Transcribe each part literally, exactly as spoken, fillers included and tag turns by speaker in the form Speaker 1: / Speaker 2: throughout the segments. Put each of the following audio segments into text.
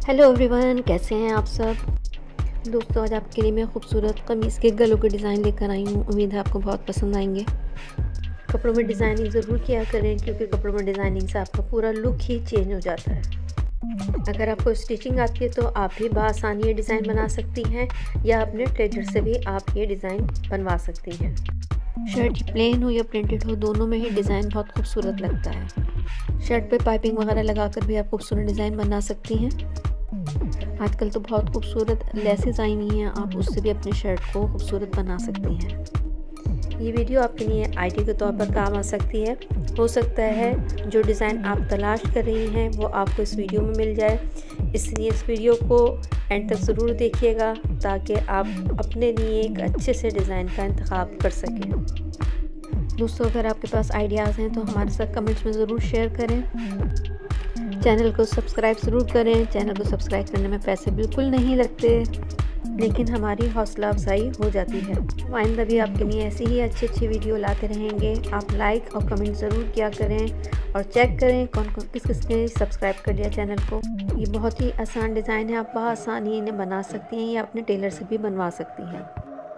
Speaker 1: Hello everyone, कैसे हैं आप सब दोस्तों। आज आपके लिए मैं खूबसूरत कमीज़ के गलों के डिज़ाइन लेकर आई हूँ। उम्मीद है आपको बहुत पसंद आएंगे। कपड़ों में डिज़ाइनिंग ज़रूर किया करें, क्योंकि कपड़ों में डिज़ाइनिंग से आपका पूरा लुक ही चेंज हो जाता है। अगर आपको स्टिचिंग आती है तो आप भी बआसानी ये डिज़ाइन बना सकती हैं, या अपने टेलर से भी आप ये डिज़ाइन बनवा सकती हैं। शर्ट प्लेन हो या प्रिंटेड हो, दोनों में ही डिज़ाइन बहुत खूबसूरत लगता है। शर्ट पे पाइपिंग वगैरह लगाकर भी आप खूबसूरत डिज़ाइन बना सकती हैं। आजकल तो बहुत खूबसूरत लेसेस आई हुई हैं, आप उससे भी अपनी शर्ट को खूबसूरत बना सकती हैं। ये वीडियो आपके लिए आइडिया के तौर पर काम आ सकती है। हो सकता है जो डिज़ाइन आप तलाश कर रही हैं वो आपको इस वीडियो में मिल जाए, इसलिए इस वीडियो को एंड तक ज़रूर देखिएगा, ताकि आप अपने लिए एक अच्छे से डिज़ाइन का इंतखाब कर सकें। दोस्तों, अगर आपके पास आइडियाज़ हैं तो हमारे साथ कमेंट्स में ज़रूर शेयर करें। चैनल को सब्सक्राइब ज़रूर करें। चैनल को सब्सक्राइब करने में पैसे बिल्कुल नहीं लगते, लेकिन हमारी हौसला अफजाई हो जाती है। आइंदा भी आपके लिए ऐसी ही अच्छी अच्छी वीडियो लाते रहेंगे। आप लाइक और कमेंट ज़रूर किया करें और चेक करें कौन कौन किस किस ने सब्सक्राइब कर लिया चैनल को। ये बहुत ही आसान डिज़ाइन है, आप बआसानी इन्हें बना सकती हैं या अपने टेलर से भी बनवा सकती हैं।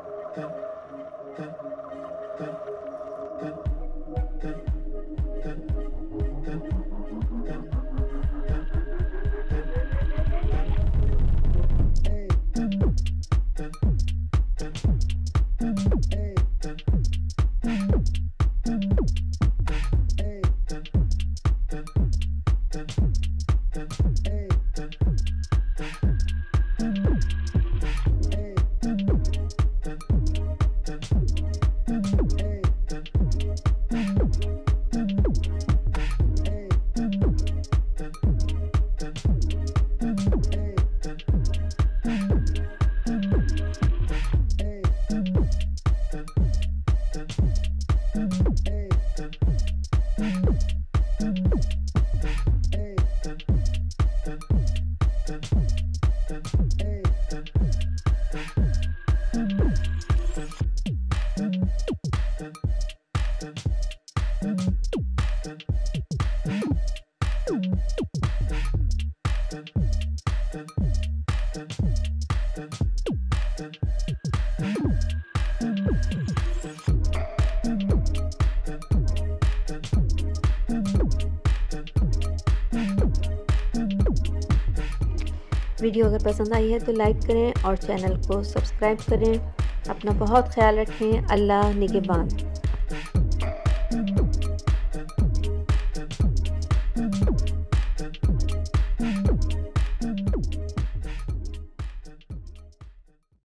Speaker 1: वीडियो अगर पसंद आई है तो लाइक करें और चैनल को सब्सक्राइब करें। अपना बहुत ख्याल रखें। अल्लाह निगहबान।